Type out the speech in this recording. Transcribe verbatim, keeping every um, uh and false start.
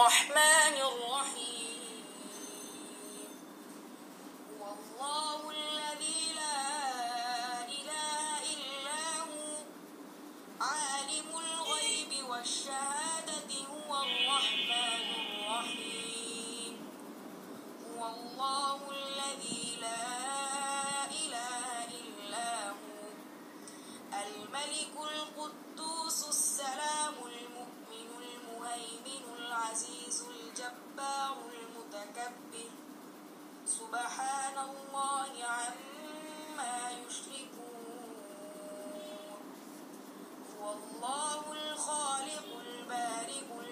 الرحمن الرحيم هو الله الذي لا إله إلا هو عالم الغيب والشهادة هو الرحمن الرحيم هو الله الذي لا إله إلا هو الملك القدوس السلام المؤمن المهيمن العزيز الجبار المتكبر سبحان الله عما يشركون هو الله الخالق البارئ